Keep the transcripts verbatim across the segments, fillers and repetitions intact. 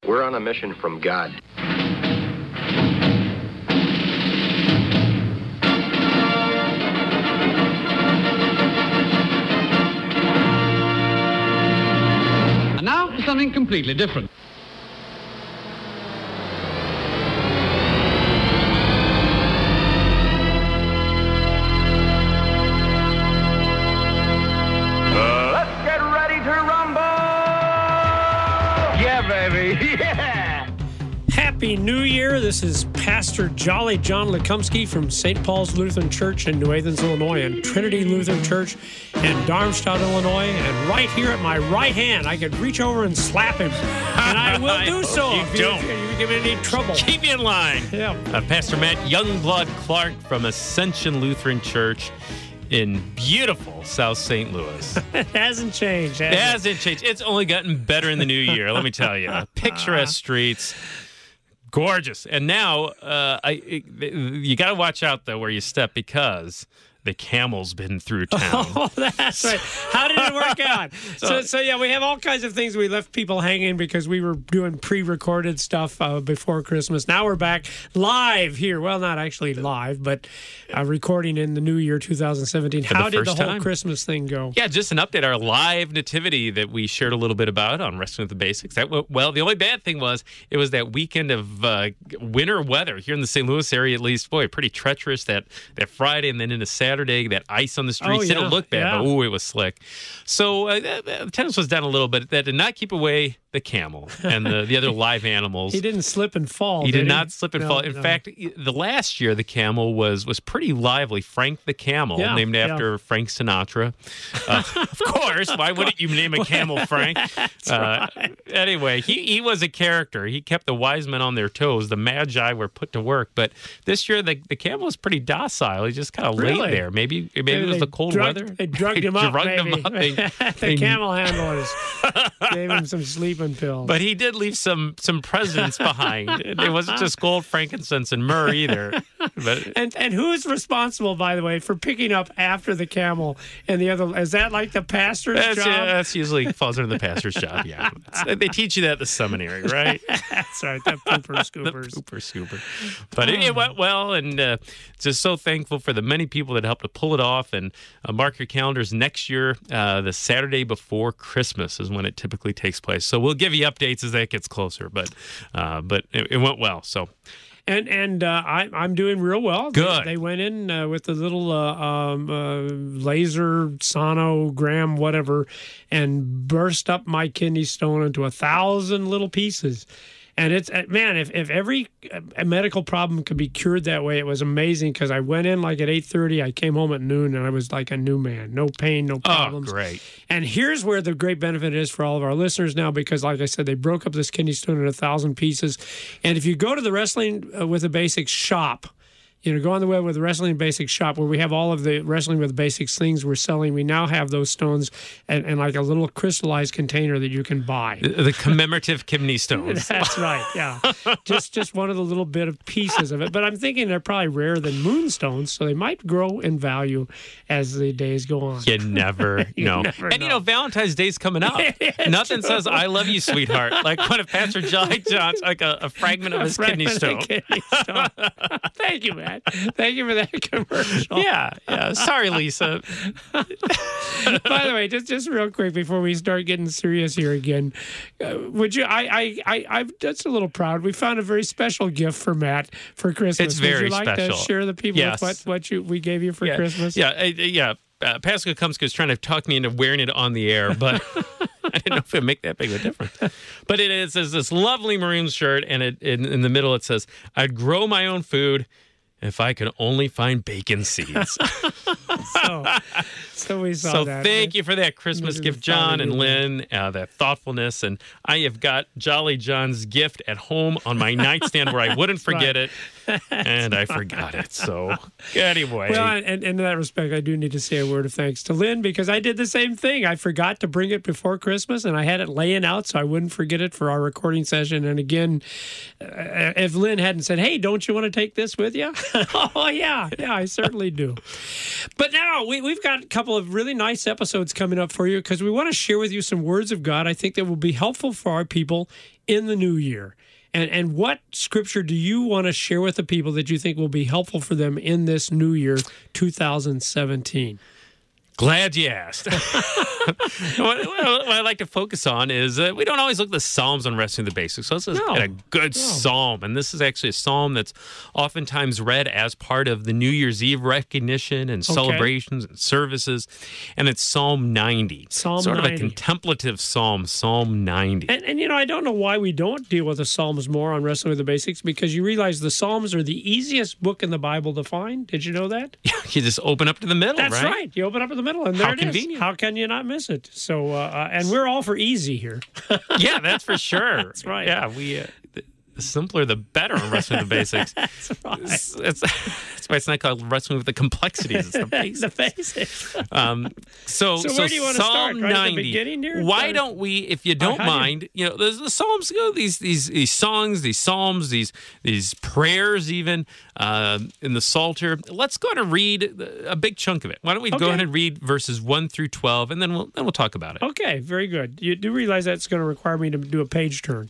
We're on a mission from God. And now for something completely different. Happy New Year. This is Pastor Jolly John Lekumsky from Saint Paul's Lutheran Church in New Athens, Illinois, and Trinity Lutheran Church in Darmstadt, Illinois. And right here at my right hand, I could reach over and slap him. And I will do so. You if don't. You, if you give me any trouble. Keep me in line. Yeah. Uh, Pastor Matt Youngblood Clark from Ascension Lutheran Church in beautiful South Saint Louis. It hasn't changed. Has It hasn't changed. It's only gotten better in the new year, let me tell you. Picturesque streets. Gorgeous. And now uh, I, it, you got to watch out, though, where you step because the camel's been through town. Oh, that's right. How did it work out? so, so, so, yeah, we have all kinds of things. We left people hanging because we were doing pre-recorded stuff uh, before Christmas. Now we're back live here. Well, not actually live, but uh, recording in the new year, two thousand seventeen. For How the did the first whole time. Christmas thing go? Yeah, just an update. Our live nativity that we shared a little bit about on Wrestling with the Basics. That went well. The only bad thing was it was that weekend of uh, winter weather here in the Saint Louis area, at least. Boy, pretty treacherous that, that Friday and then into Saturday, that ice on the streets. Oh, yeah, didn't look bad, yeah. but ooh, it was slick. So uh, the tennis was down a little bit. That did not keep away the camel and the, the other live animals. He didn't slip and fall. He did did he? not slip and No, fall. In no. fact, the last year the camel was was pretty lively. Frank the Camel, Yeah, named yeah. after Frank Sinatra. Uh, of course, why wouldn't you name a camel Frank? Uh, anyway, he, he was a character. He kept the wise men on their toes. The magi were put to work. But this year the, the camel was pretty docile. He just kind of Really? laid there. Maybe maybe, Maybe it was they the cold drugged- weather. They drugged They him up, drugged maybe. him up. They- the they- camel handlers gave him some sleeping pills. But he did leave some some presents behind. It wasn't just gold, frankincense, and myrrh either. But And and who's responsible, by the way, for picking up after the camel and the other? Is that like the pastor's That's, job? yeah, that's usually falls under the pastor's job. Yeah, It's- they teach you that at the seminary, right? That's right. The pooper the scoopers. pooper scooper. But it, it went well, and uh, just so thankful for the many people that helped to pull it off. And uh, mark your calendars next year. Uh, the Saturday before Christmas is when it typically takes place. So we'll give you updates as that gets closer. But uh, but it, it went well. So. And and uh, I, I'm doing real well. Good. They, they went in uh, with the little uh, um, uh, laser sonogram, whatever, and burst up my kidney stone into a thousand little pieces. And it's, uh, man, if, if every uh, medical problem could be cured that way, it was amazing because I went in like at eight thirty. I came home at noon and I was like a new man. No pain, no problems. Oh, great. And here's where the great benefit is for all of our listeners now, because like I said, they broke up this kidney stone in a thousand pieces. And if you go to the Wrestling uh, with the Basics shop, you know, go on the web with the Wrestling Basics shop where we have all of the Wrestling with the Basics things we're selling. We now have those stones and, and like a little crystallized container that you can buy. The, the commemorative kidney stones. That's right, yeah. just just one of the little bit of pieces of it. But I'm thinking they're probably rarer than moonstones, so they might grow in value as the days go on. You never You know. never and, you know. know, Valentine's Day's coming up. It's Nothing true. says, I love you, sweetheart. Like one of Pastor Jolly John's, like a, a fragment of his kidney Fragment stone. of kidney stone. Thank you, Matt. Thank you for that commercial. Yeah, yeah. Sorry, Lisa. By the way, just just real quick before we start getting serious here again, uh, would you? I I I I'm just a little proud. We found a very special gift for Matt for Christmas. It's would very you like special. to share the people Yes. with what what you we gave you for yeah, Christmas? Yeah, uh, yeah. Uh, Pascal Kumska is trying to talk me into wearing it on the air, but I didn't know if it would make that big of a difference. But it is, is this lovely maroon shirt, and it, in, in the middle it says, I'd grow my own food if I could only find bacon seeds. so, so we saw So that. thank you for that Christmas Missus gift, John and Father Lynn, uh, that thoughtfulness. And I have got Jolly John's gift at home on my nightstand where I wouldn't forget it. And I forgot it. So anyway. Well, and, and in that respect, I do need to say a word of thanks to Lynn because I did the same thing. I forgot to bring it before Christmas, and I had it laying out so I wouldn't forget it for our recording session. And again, uh, if Lynn hadn't said, hey, don't you want to take this with you? Oh, yeah. Yeah, I certainly do. But now we, we've got a couple of really nice episodes coming up for you because we want to share with you some words of God I think that will be helpful for our people in the new year. And and what scripture do you want to share with the people that you think will be helpful for them in this new year, two thousand seventeen? Glad you asked. what, what I like to focus on is uh, we don't always look at the Psalms on Wrestling the Basics. So let's look No. at a good No. psalm. And this is actually a psalm that's oftentimes read as part of the New Year's Eve recognition and Okay. celebrations and services. And it's Psalm ninety. Psalm sort ninety. of a contemplative psalm, Psalm ninety. And, and, you know, I don't know why we don't deal with the Psalms more on Wrestling with the Basics, because you realize the Psalms are the easiest book in the Bible to find. Did you know that? You just open up to the middle, That's right? right. You open up in the middle, and there How it is. convenient. How can you not miss it? So, uh, uh, and we're all for easy here. Yeah, that's for sure. That's right. Yeah, we... Uh, the, the simpler, the better on Wrestling with the Basics. That's right. It's, it's, that's why it's not called Wrestling with the Complexities. It's the basics. The basics. Um, so, So where do you want to Psalm start? Right at the ninety. beginning here? Why Or- don't we, if you don't how do you- mind, you know, there's the Psalms, you know, these these these songs, these psalms, these these prayers, even uh, in the Psalter. Let's go ahead and read a big chunk of it. Why don't we go Okay. ahead and read verses one through twelve, and then we'll then we'll talk about it. Okay, very good. You do realize that's going to require me to do a page turn.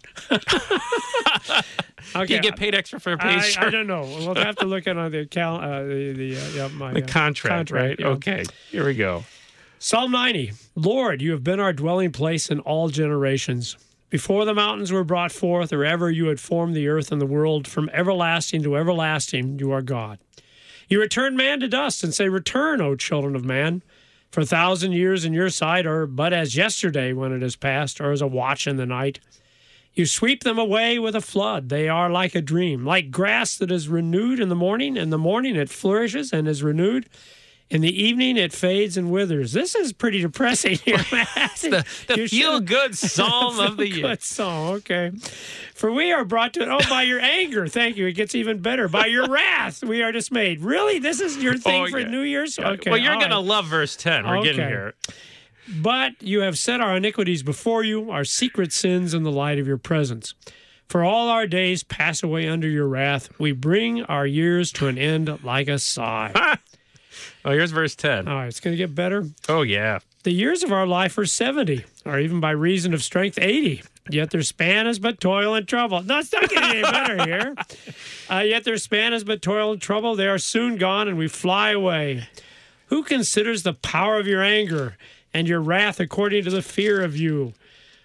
Okay. You get paid extra for a I, page. I don't know. We'll have to look at on the cal- uh, the the, uh, yeah, my, The uh, contract, right? yeah. Okay, here we go. Psalm ninety. Lord, you have been our dwelling place in all generations. Before the mountains were brought forth, or ever you had formed the earth and the world, from everlasting to everlasting, you are God. You return man to dust and say, Return, O children of man. For a thousand years in your sight are but as yesterday when it is past, or as a watch in the night. You sweep them away with a flood. They are like a dream, like grass that is renewed in the morning. In the morning it flourishes and is renewed. In the evening it fades and withers. This is pretty depressing here, man. The, the You should- feel-good psalm of the year. Good song, okay. For we are brought to it. Oh, by your anger. Thank you. It gets even better. By your wrath we are dismayed. Really? This is your thing Oh, for yeah. New Year's? Yeah. Okay. Well, you're all going to right. love verse ten. We're getting Okay. here. But you have set our iniquities before you, our secret sins in the light of your presence. For all our days pass away under your wrath. We bring our years to an end like a sigh. Oh, here's verse ten. All right, it's going to get better. Oh, yeah. The years of our life are seventy, or even by reason of strength, eighty. Yet their span is but toil and trouble. No, it's not getting any better here. Uh, yet their span is but toil and trouble. They are soon gone, and we fly away. Who considers the power of your anger and your wrath according to the fear of you?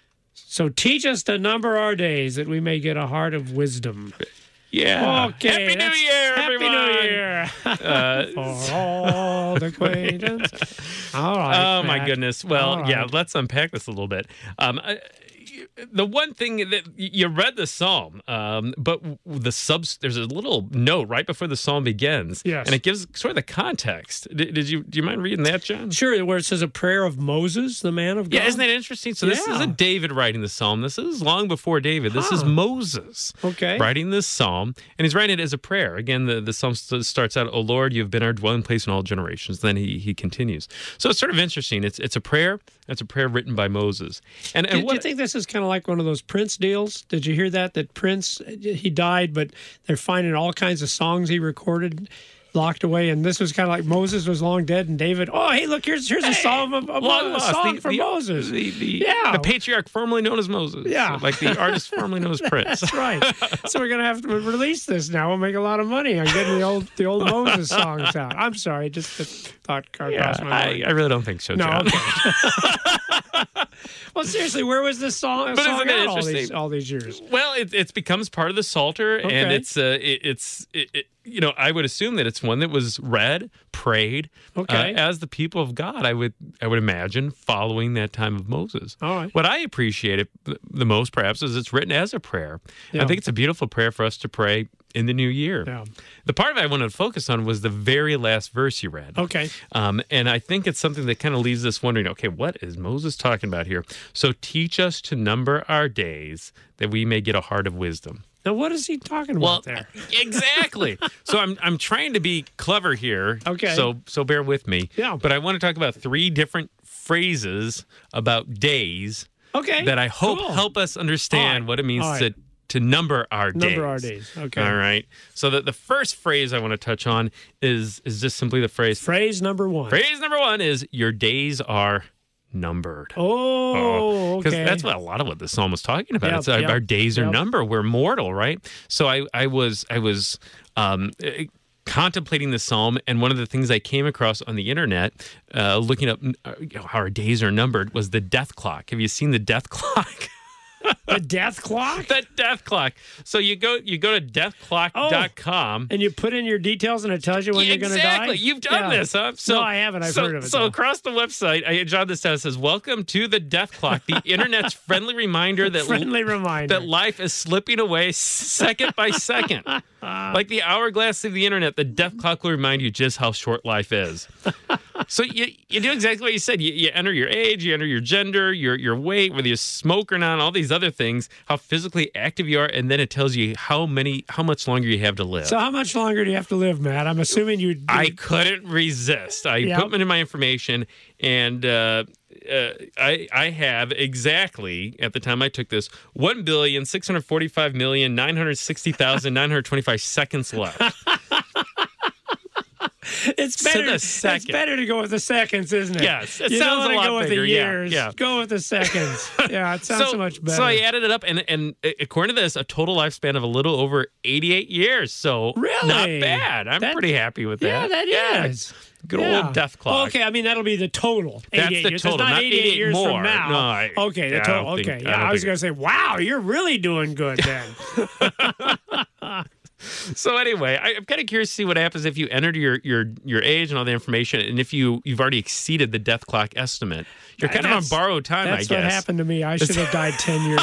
So teach us to number our days, that we may get a heart of wisdom. Yeah. Okay. Happy New that's- Year, Happy everyone. New Year. Uh, For all the acquaintance. All right. oh, my Matt. goodness. Well, All yeah, right. let's unpack this a little bit. Um, I, the one thing that you read the psalm, um, but the subs, there's a little note right before the psalm begins. Yes. And it gives sort of the context. Did, did you, do you mind reading that, John? Sure, where it says a prayer of Moses, the man of God. Yeah, isn't that interesting? So this Yeah. isn't David writing the psalm. This is long before David. This is Huh. Moses Okay. writing this psalm, and he's writing it as a prayer. Again, the, the psalm st- starts out, "O Lord, you have been our dwelling place in all generations." Then he he continues. So it's sort of interesting. It's it's a prayer. It's a prayer written by Moses. And and Do, do what you think this is kind of like one of those Prince deals? Did you hear that? That Prince, he died, but they're finding all kinds of songs he recorded locked away. And this was kind of like Moses was long dead, and David, oh, hey, look, here's here's a song, of, of, long a lost, song the- from the- Moses. The, the, Yeah. the patriarch formerly known as Moses. Yeah. Like the artist formerly known as Prince. That's right. So we're gonna have to release this now. We'll make a lot of money on getting the old the old Moses songs out. I'm sorry, just a thought car Yeah, crossed my mind. I, I really don't think so, No, John. okay. Well, seriously, where was this song, But song isn't it out all these interesting? all these years? Well, it it becomes part of the Psalter, and Okay. it's uh, it, it's it, it, you know, I would assume that it's one that was read, prayed, Okay. uh, as the people of God. I would I would imagine following that time of Moses. All right. What I appreciate it the most, perhaps, is it's written as a prayer. Yeah. I think it's a beautiful prayer for us to pray in the new year. Yeah. The part of it I wanted to focus on was the very last verse you read. Okay. Um, and I think it's something that kind of leaves us wondering, okay, what is Moses talking about here? So teach us to number our days that we may get a heart of wisdom. Now, what is he talking Well, about there? exactly. So I'm I'm trying to be clever here. Okay. So so bear with me. Yeah. But I want to talk about three different phrases about days Okay. that I hope cool. help us understand All right. what it means All right. to to number our days. Number our days. Okay. All right. So the, the first phrase I want to touch on is is just simply the phrase Phrase number one. Phrase number one is your days are numbered. Oh, Because okay. that's what a lot of what the psalm was talking about. Yep, it's our, yep, our days are yep. numbered. We're mortal, right? So I, I was, I was um, eh, contemplating the psalm, and one of the things I came across on the internet, uh, looking up uh, how our days are numbered, was the death clock. Have you seen the death clock? The death clock? The death clock. So you go you go to death clock dot com. And you put in your details and it tells you when Yeah, you're going to die? exactly. You've done Yeah. this, huh? So, No, I haven't. I've so, heard of it, So though. across the website, I jotted this down. It says, "Welcome to the death clock, the internet's friendly reminder that Friendly reminder. that life is slipping away second by second. Like the hourglass of the internet, the death clock will remind you just how short life is." So you, you do exactly what you said. You, you enter your age, you enter your gender, your your weight, whether you smoke or not, all these other things, how physically active you are, and then it tells you how many, how much longer you have to live. So how much longer do you have to live, Matt? I'm assuming you... I couldn't resist. I Yep. put in my information, and uh, uh, I I have exactly at the time I took this one billion six hundred forty five million nine hundred sixty thousand nine hundred twenty five seconds left. It's To better. the It's second. better to go with the seconds, isn't it? Yes, it you sounds don't a want to lot go with bigger. the Yeah, years. yeah. Go with the seconds. Yeah, it sounds so, much better. So I added it up, and and according to this, a total lifespan of a little over eighty-eight years. So Really? not bad. I'm That- pretty happy with yeah, that. that is. Good Yeah. old death clock. Well, okay, I mean that'll be the total. That's eighty-eight the years. total, It's not, not eighty-eight eighty-eight years more. from now. No, I- okay, the yeah, I total. don't think- okay, I yeah, don't I was think- going to say, wow, you're really doing good then. So anyway, I, I'm kind of curious to see what happens if you entered your your your age and all the information, and if you you've already exceeded the death clock estimate. You're kind of on That's- borrowed time, I That's guess. what happened to me. I should have died ten years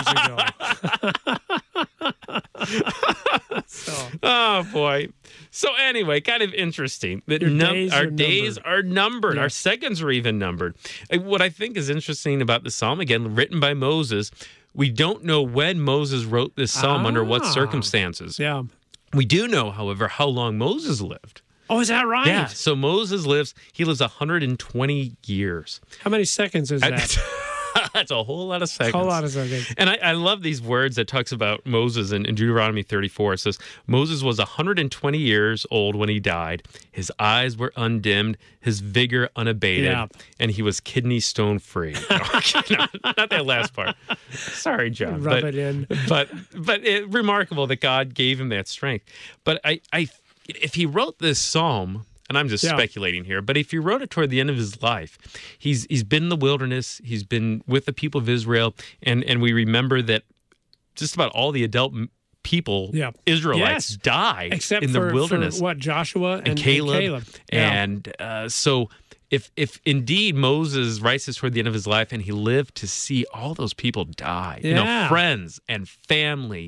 ago. so, Oh boy. So anyway, kind of interesting that Your num- days our are days numbered. are numbered. Yeah. Our seconds are even numbered. Uh, What I think is interesting about the psalm, again, written by Moses, we don't know when Moses wrote this psalm under what Ah. circumstances. yeah. We do know, however, how long Moses lived. Oh, is that right? Yeah. So Moses lives, he lives one hundred twenty years. How many seconds is that? That's a whole lot of seconds. A whole lot of seconds. And I, I love these words that talks about Moses in, in Deuteronomy thirty-four. It says, Moses was one hundred twenty years old when he died. His eyes were undimmed, his vigor unabated, Yeah. and he was kidney stone free. No, not, not that last part. Sorry, John. Rub but, it in. But, but it, remarkable that God gave him that strength. But I, I, if he wrote this psalm, and I'm just Yeah. speculating here, but if he wrote it toward the end of his life, he's he's been in the wilderness, he's been with the people of Israel, and and we remember that just about all the adult m- people, Yeah. Israelites, Yes. die Except in for, the wilderness. for what, Joshua and, and Caleb, and Caleb. Yeah. and uh, so if if indeed Moses writes this toward the end of his life, and he lived to see all those people die, you know, Yeah. friends and family.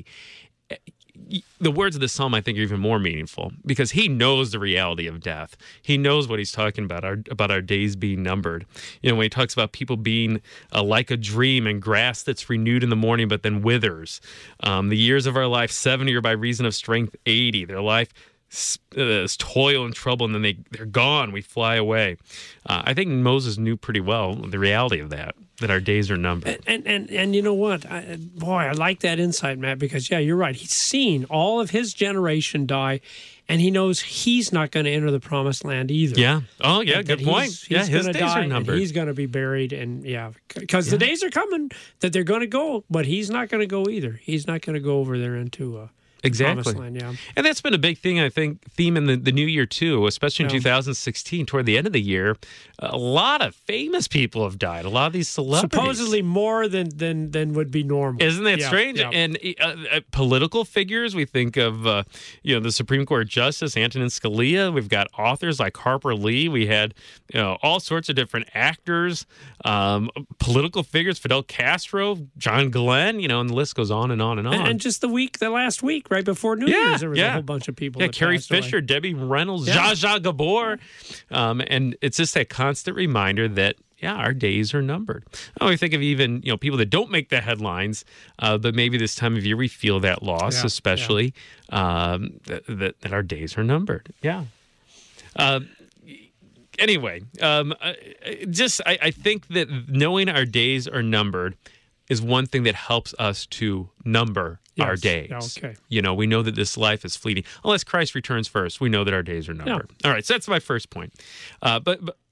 The words of the psalm, I think, are even more meaningful because he knows the reality of death. He knows what he's talking about, our, about our days being numbered. You know, when he talks about people being uh, like a dream and grass that's renewed in the morning but then withers. Um, the years of our life, seventy are by reason of strength, eighty. Their life uh, is toil and trouble, and then they, they're gone. We fly away. Uh, I think Moses knew pretty well the reality of that, that our days are numbered. And and and you know what, I, boy, I like that insight, Matt, because yeah, you're right. He's seen all of his generation die, and he knows he's not going to enter the promised land either. Yeah. Oh, yeah. That Good he's- point. He's yeah, his gonna days die are and numbered. he's going to be buried, and yeah, because the days are coming that they're going to go, but he's not going to go either. He's not going to go over there into uh, Exactly. promised land. Yeah. And that's been a big thing, I think, theme in the, the new year, too, especially in Yeah. two thousand sixteen, toward the end of the year. A lot of famous people have died, a lot of these celebrities. Supposedly more than than than would be normal. Isn't that Yeah, strange? yeah. And uh, uh, political figures, we think of, uh, you know, the Supreme Court Justice Antonin Scalia. We've got authors like Harper Lee. We had, you know, all sorts of different actors, um, political figures, Fidel Castro, John Glenn, you know, and the list goes on and on and on. And, and just the week, the last week, right before New Yeah, Year's, there was yeah. a whole bunch of people. Yeah, that Carrie passed away. Fisher, Debbie Reynolds, Yeah. Zsa Zsa Gabor. Um, and it's just that constant reminder that, yeah, our days are numbered. I always think of even, you know, people that don't make the headlines, uh, but maybe this time of year we feel that loss, Yeah, especially, Um, that, that, that our days are numbered. Yeah. Uh, anyway, um, uh, just I, I think that knowing our days are numbered is one thing that helps us to number our Yes. days. Yeah, okay. You know, we know that this life is fleeting. Unless Christ returns first, we know that our days are numbered. All right, so that's my first point. Uh, but, but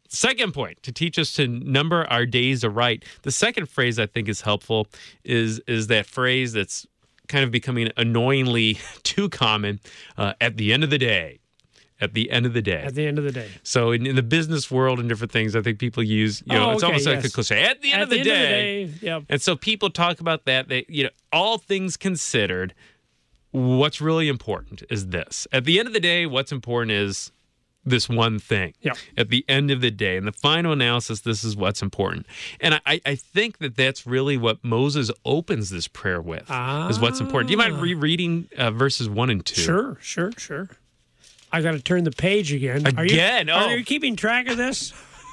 Second point, to teach us to number our days aright. The second phrase I think is helpful is is that phrase that's kind of becoming annoyingly too common, uh, at the end of the day. At the end of the day. At the end of the day. So in, in the business world and different things, I think people use, you know, Oh, it's okay, almost yes. like a cliche. At the end, At of, the the end day, of the day, yep. And so people talk about that. They, you know, all things considered, what's really important is this. At the end of the day, what's important is this one thing. Yep. At the end of the day, in the final analysis, this is what's important. And I, I think that that's really what Moses opens this prayer with, ah. is what's important. Do you mind rereading uh, verses one and two? Sure, sure, sure. I got to turn the page again. Again? Are you, Oh. are you keeping track of this?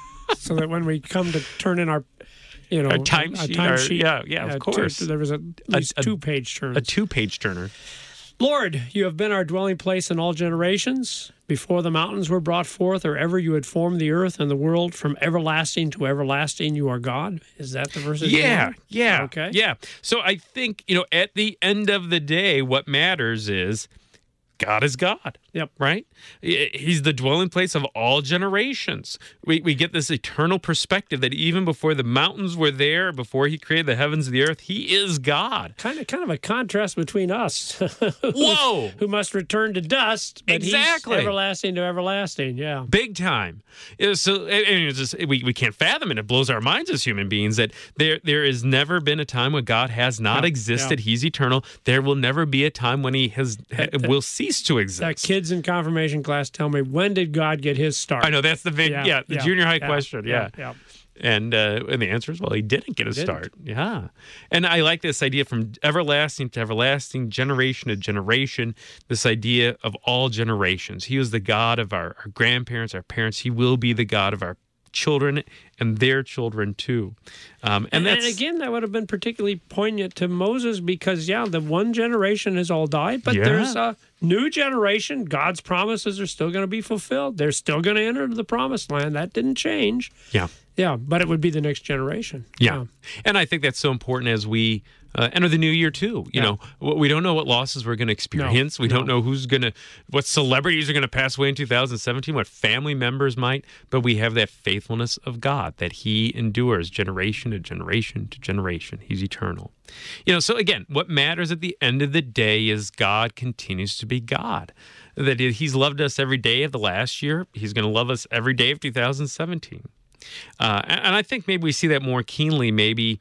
So that when we come to turn in our, you know, Our timesheet, time our- sheet, yeah, yeah, of uh, course. two- there was at least a- two page turns. A two-page turner. Lord, you have been our dwelling place in all generations. Before the mountains were brought forth, or ever you had formed the earth and the world, from everlasting to everlasting, you are God. Is that the verse? Yeah, yeah. Okay. Yeah. So I think, you know, at the end of the day, what matters is God is God. Yep. Right? He's the dwelling place of all generations. We we get this eternal perspective that even before the mountains were there, before he created the heavens and the earth, he is God. Kind of, kind of a contrast between us. Whoa! Who must return to dust, but Exactly. he's everlasting to everlasting. Yeah. Big time. Yeah, So I mean, it's just, we, we can't fathom it. It blows our minds as human beings that there there has never been a time when God has not Yeah, existed. yeah. He's eternal. There will never be a time when he has ha, will cease to exist. That kids in confirmation class tell me, when did God get his start? I know that's the big yeah, the junior high question yeah, yeah. and uh, and the answer is, well, he didn't get a Didn't. start. Yeah, and I like this idea from everlasting to everlasting, generation to generation. This idea of all generations. He was the God of our, our grandparents, our parents. He will be the God of our children and their children too. Um, and And, that's and again, that would have been particularly poignant to Moses because, yeah, the one generation has all died, but Yeah. there's a new generation. God's promises are still going to be fulfilled. They're still going to enter the promised land. That didn't change. yeah. Yeah, but it would be the next generation. Yeah. And I think that's so important as we uh, enter the new year, too. You Yeah. know, w- we don't know what losses we're going to experience. we don't no. know who's going to, what celebrities are going to pass away in two thousand seventeen, what family members might, but we have that faithfulness of God that he endures generation to generation to generation. He's eternal. You know, so again, what matters at the end of the day is God continues to be God. That he's loved us every day of the last year. He's going to love us every day of two thousand seventeen. Uh, and and I think maybe we see that more keenly maybe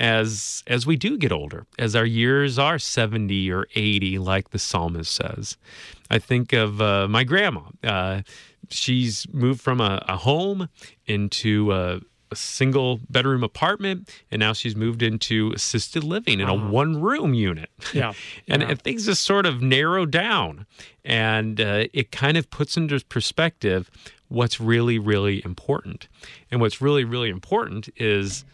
as as we do get older, as our years are seventy or eighty, like the psalmist says. I think of uh, my grandma. Uh, she's moved from a, a home into a, a single bedroom apartment, and now she's moved into assisted living in a one room unit. Yeah. and, Yeah. and things just sort of narrow down, and uh, it kind of puts into perspective what's really, really important. And what's really, really important is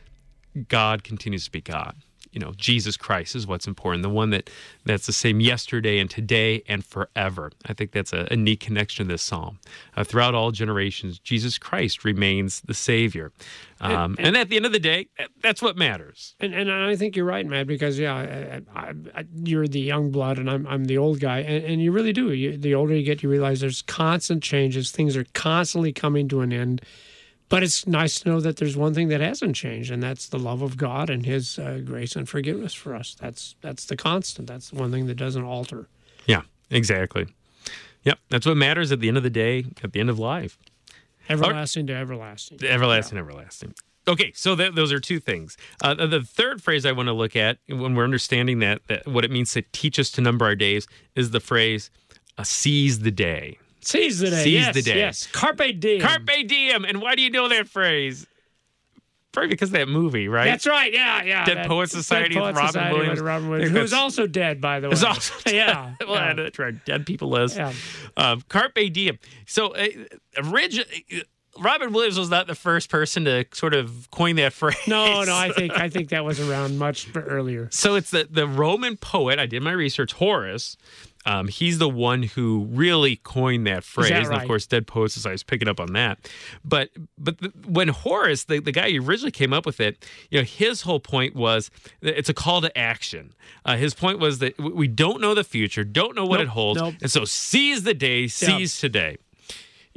God continues to be God. You know, Jesus Christ is what's important, the one that that's the same yesterday and today and forever. I think that's a, a neat connection to this psalm. Uh, throughout all generations, Jesus Christ remains the Savior. Um, and, And- and at the end of the day, that's what matters. And and I think you're right, Matt, because yeah, I, I, I, you're the young blood and I'm I'm the old guy, and, and you really do. You, the older you get, you realize there's constant changes. Things are constantly coming to an end. But it's nice to know that there's one thing that hasn't changed, and that's the love of God and His uh, grace and forgiveness for us. That's that's the constant. That's the one thing that doesn't alter. Yeah, exactly. Yep, that's what matters at the end of the day, at the end of life. Everlasting to everlasting. Everlasting, everlasting. Okay, so th- those are two things. Uh, the- the third phrase I want to look at when we're understanding that, that what it means to teach us to number our days is the phrase uh, "seize the day." Seize the day. Seize yes, the day. Yes. Carpe diem. Carpe diem. And why do you know that phrase? Probably because of that movie, right? That's right. Yeah, yeah. Dead that- Poets Society Dead with Poets Robin Society Williams. with Robin I Williams, think who's that's- also dead, by the way. It's also yeah. well, yeah. that's our dead people list. Yeah. Um, Carpe diem. So, uh, originally, Robin Williams was not the first person to sort of coin that phrase. No, no. I think I think that was around much earlier. So it's the, the Roman poet, I did my research, Horace. Um, he's the one who really coined that phrase. that And right? of course, Dead Poets Society is picking up on that. But but the, when Horace, the, the guy who originally came up with it, you know, his whole point was that it's a call to action. Uh, his point was that we don't know the future, don't know what Nope, it holds. nope. And so seize the day, seize today.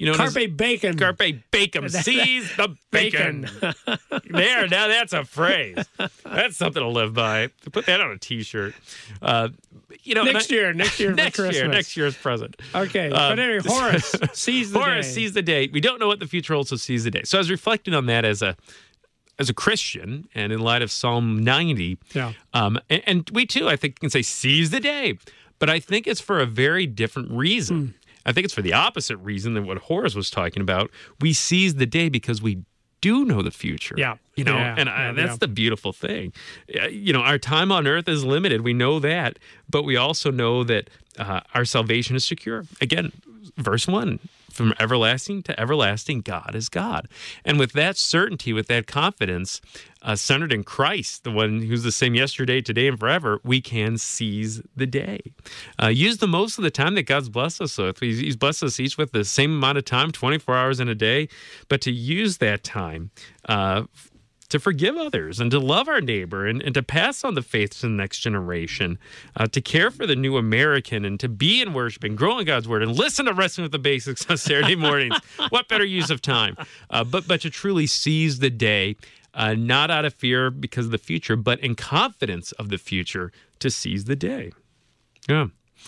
You know, Carpe bacon. Carpe bacon. Seize the bacon. There, now that's a phrase. That's something to live by. Put that on a T-shirt. Uh, you know, next I, year, next year, next for Christmas. year, next year's present. Okay, Um, but anyway, Horace seize the Horace day. sees the day. We don't know what the future holds, so seize the day. So I was reflecting on that as a as a Christian, and in light of Psalm ninety. Yeah. Um, and, and we too, I think, can say seize the day, but I think it's for a very different reason. Hmm. I think it's for the opposite reason than what Horace was talking about. We seize the day because we do know the future. Yeah. You know, Yeah, and I, yeah, that's yeah. the beautiful thing. Uh, You know, our time on earth is limited. We know that, but we also know that uh, our salvation is secure. Again, verse one, from everlasting to everlasting, God is God. And with that certainty, with that confidence, uh, centered in Christ, the one who's the same yesterday, today, and forever, we can seize the day. Uh, use the most of the time that God's blessed us with. He's, he's blessed us each with the same amount of time, twenty-four hours in a day, but to use that time uh, to forgive others and to love our neighbor and, and to pass on the faith to the next generation, uh, to care for the new American and to be in worship and grow in God's word and listen to Wrestling with the Basics on Saturday mornings. What better use of time? Uh, but, but to truly seize the day, uh, not out of fear because of the future, but in confidence of the future to seize the day. Yeah.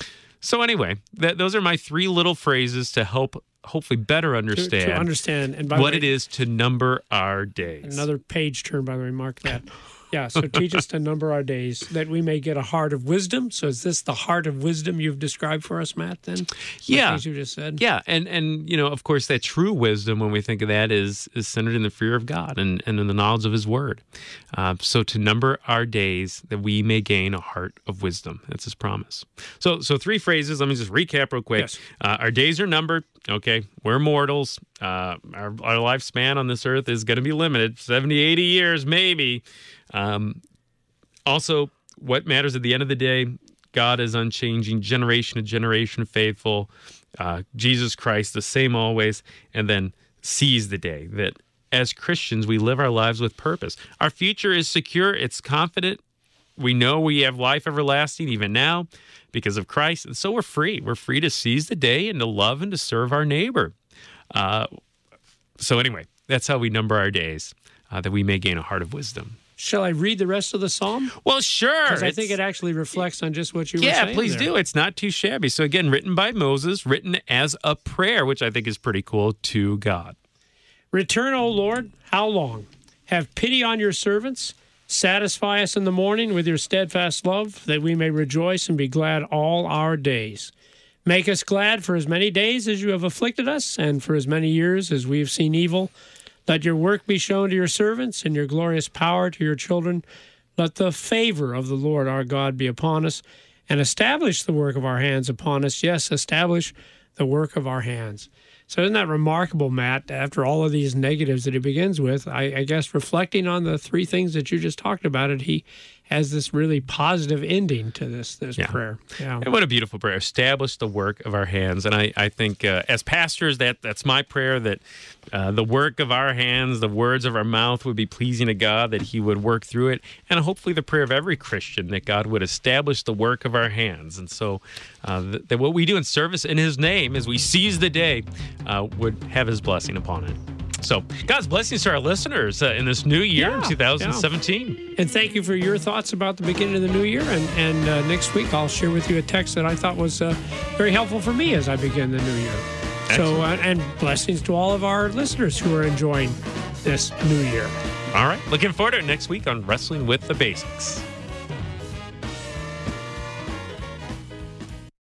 So anyway, th- those are my three little phrases to help hopefully better to, understand, to understand and by the what way, it is to number our days. Another page turn, by the way, mark that. Yeah, so teach us to number our days that we may get a heart of wisdom. So is this the heart of wisdom you've described for us, Matt, then? Yeah. The things you just said? Yeah, and and you know, of course, that true wisdom, when we think of that, is is centered in the fear of God and, and in the knowledge of His Word. Uh, so to number our days that we may gain a heart of wisdom. That's His promise. So so three phrases. Let me just recap real quick. Yes. Uh, our days are numbered. Okay, we're mortals. Uh, our, our lifespan on this earth is going to be limited, seventy, eighty years maybe. Um, also, what matters at the end of the day, God is unchanging, generation to generation faithful. Uh, Jesus Christ, the same always. And then seize the day that as Christians, we live our lives with purpose. Our future is secure. It's confident. We know we have life everlasting even now because of Christ. And so we're free. We're free to seize the day and to love and to serve our neighbor. Uh, so anyway, that's how we number our days, uh, that we may gain a heart of wisdom. Shall I read the rest of the psalm? Well, sure. Because I think it actually reflects on just what you were Yeah, saying. please there. do. It's not too shabby. So again, written by Moses, written as a prayer, which I think is pretty cool, to God. Return, O Lord, how long? Have pity on your servants. Satisfy us in the morning with your steadfast love, that we may rejoice and be glad all our days. Make us glad for as many days as you have afflicted us, and for as many years as we have seen evil. Let your work be shown to your servants, and your glorious power to your children. Let the favor of the Lord our God be upon us, and establish the work of our hands upon us. Yes, establish the work of our hands. So isn't that remarkable, Matt? After all of these negatives that he begins with, I, I guess reflecting on the three things that you just talked about, it he has this really positive ending to this this Yeah. prayer. Yeah. And what a beautiful prayer. Establish the work of our hands. And I, I think uh, as pastors, that that's my prayer, that uh, the work of our hands, the words of our mouth would be pleasing to God, that He would work through it. And hopefully the prayer of every Christian, that God would establish the work of our hands. And so uh, that, that what we do in service in His name, as we seize the day, uh, would have His blessing upon it. So God's blessings to our listeners uh, in this new year, Yeah, in twenty seventeen. And thank you for your thoughts about the beginning of the new year. And, and uh, next week, I'll share with you a text that I thought was uh, very helpful for me as I begin the new year. So, uh, and blessings to all of our listeners who are enjoying this new year. All right. Looking forward to it next week on Wrestling with the Basics.